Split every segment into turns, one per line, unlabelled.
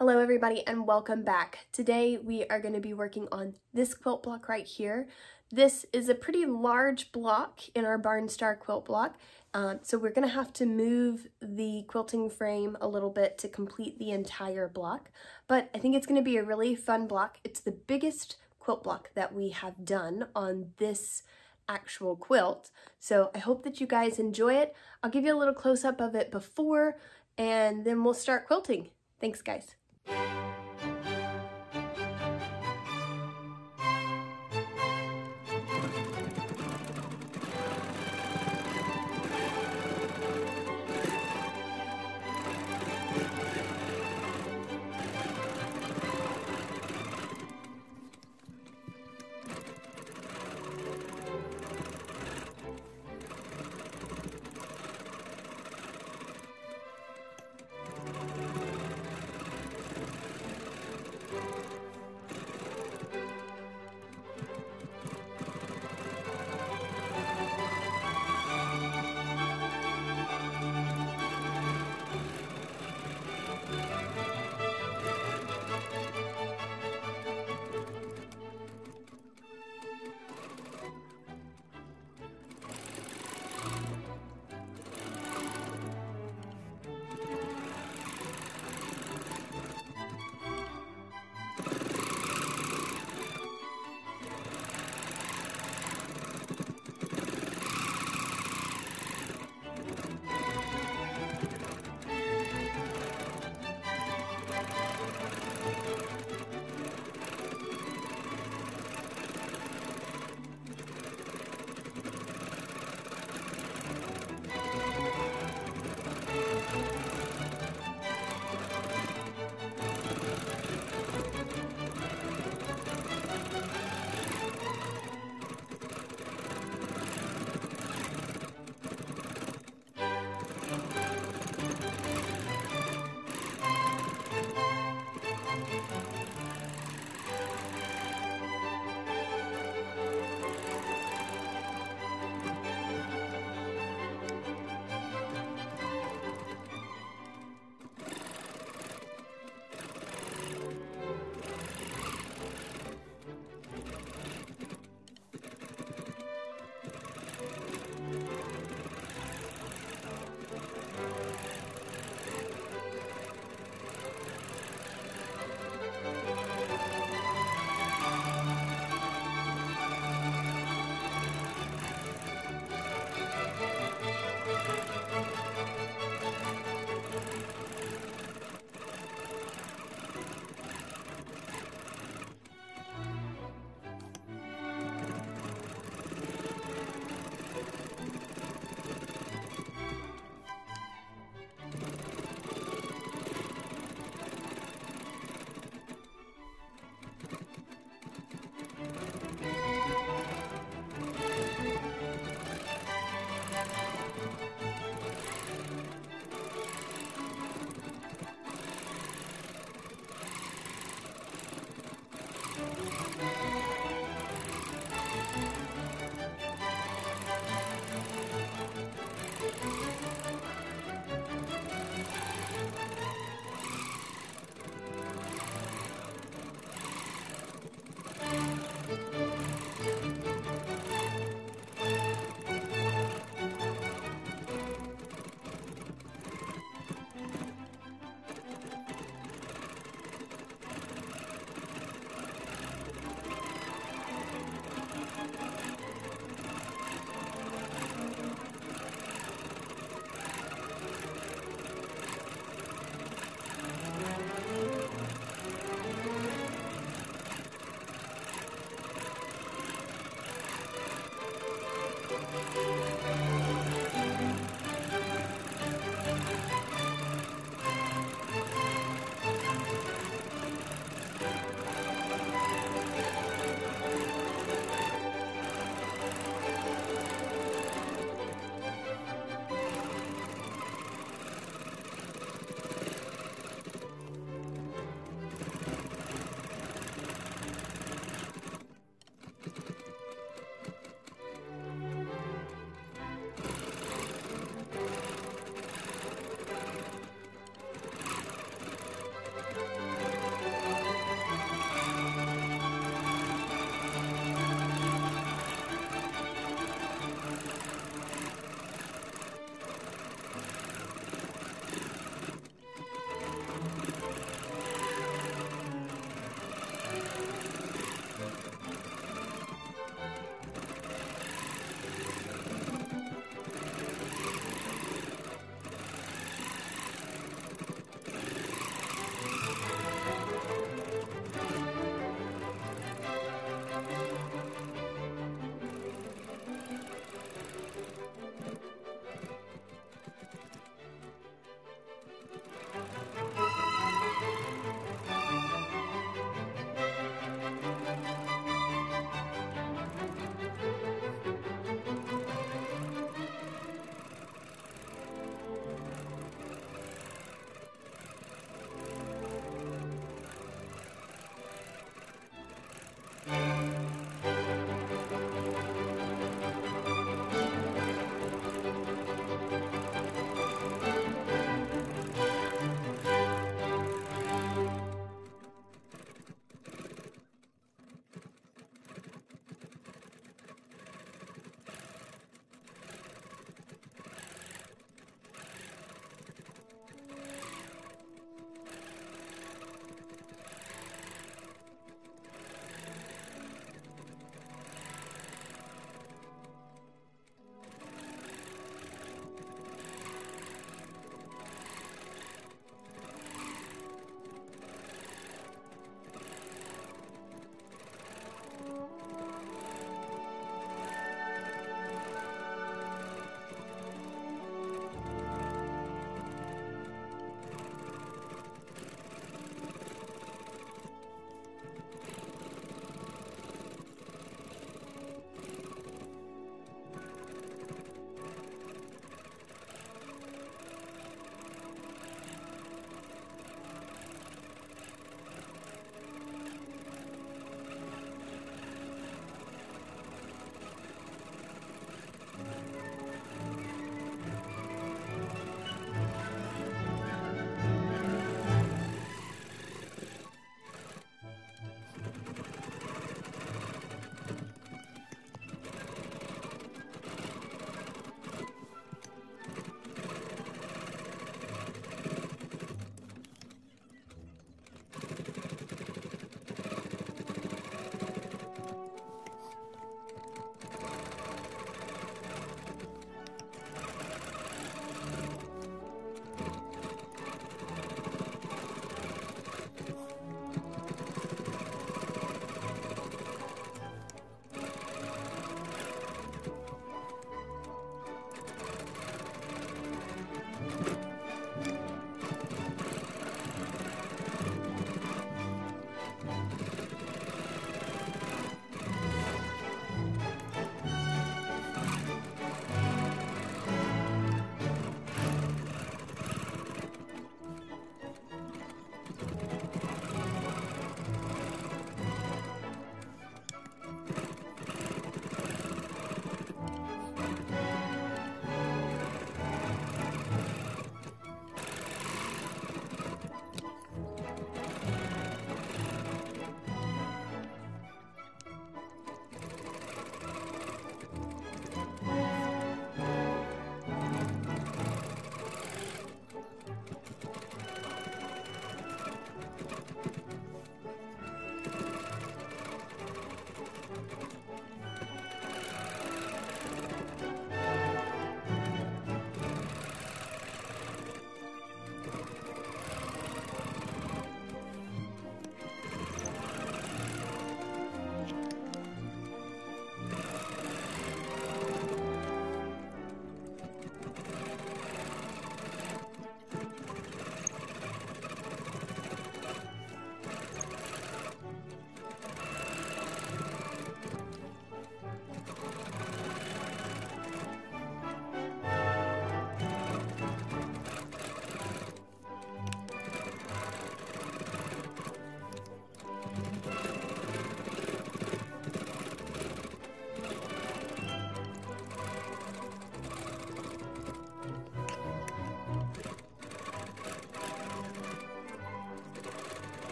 Hello everybody and welcome back. Today we are going to be working on this quilt block right here. This is a pretty large block in our Barnstar quilt block, so we're going to have to move the quilting frame a little bit to complete the entire block, but I think it's going to be a really fun block. It's the biggest quilt block that we have done on this actual quilt, so I hope that you guys enjoy it. I'll give you a little close-up of it before and then we'll start quilting. Thanks guys.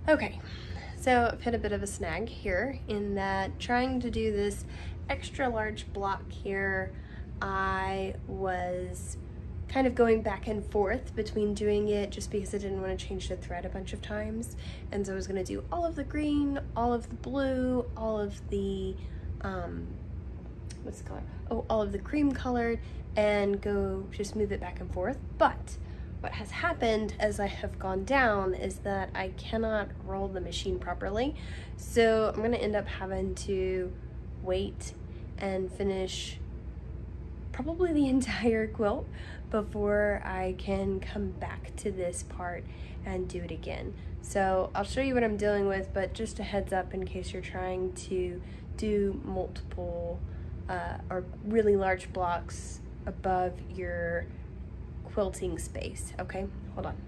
Okay, so I've hit a bit of a snag here in that trying to do this extra large block here, I was kind of going back and forth between doing it just because I didn't want to change the thread a bunch of times. And so I was going to do all of the green, all of the blue, all of the, what's the color? Oh, all of the cream colored, and go just move it back and forth. But what has happened as I have gone down is that I cannot roll the machine properly. So I'm going to end up having to wait and finish probably the entire quilt before I can come back to this part and do it again. So I'll show you what I'm dealing with, but just a heads up in case you're trying to do multiple or really large blocks above your quilting space. Okay, hold on.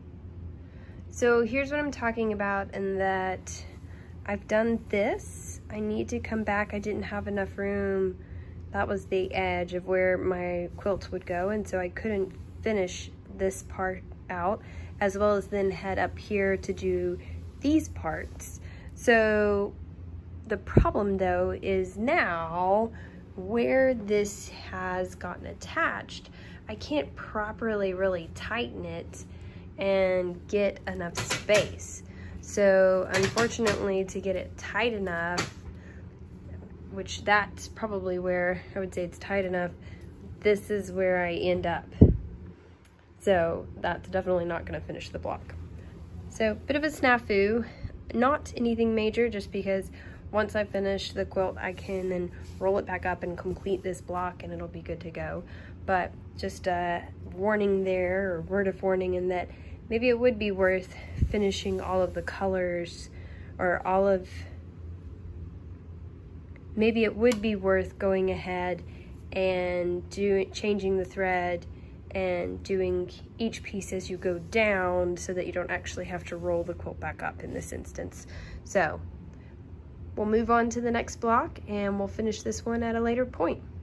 So here's what I'm talking about, in that I've done this. I need to come back. I didn't have enough room. That was the edge of where my quilt would go, and so I couldn't finish this part out, as well as then head up here to do these parts. So the problem though is now where this has gotten attached, I can't properly really tighten it and get enough space. So unfortunately, to get it tight enough, which that's probably where I would say it's tight enough, this is where I end up. So that's definitely not going to finish the block. So bit of a snafu, not anything major, just because once I finish the quilt, I can then roll it back up and complete this block and it'll be good to go. But just a warning there, or word of warning, in that maybe it would be worth finishing all of the colors, or maybe it would be worth going ahead and changing the thread and doing each piece as you go down, so that you don't actually have to roll the quilt back up in this instance. So we'll move on to the next block and we'll finish this one at a later point.